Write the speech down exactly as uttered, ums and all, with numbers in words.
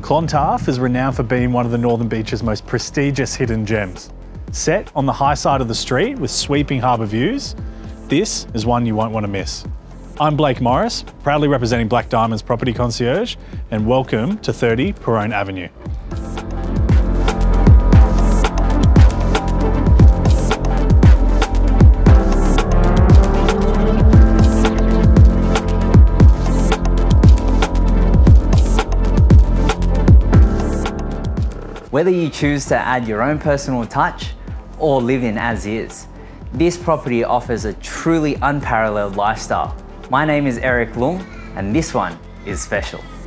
Clontarf is renowned for being one of the Northern Beach's most prestigious hidden gems. Set on the high side of the street with sweeping harbour views, this is one you won't want to miss. I'm Blake Morris, proudly representing Black Diamondz Property Concierge, and welcome to thirty Peronne Avenue. Whether you choose to add your own personal touch or live in as is, this property offers a truly unparalleled lifestyle. My name is Eric Lung, and this one is special.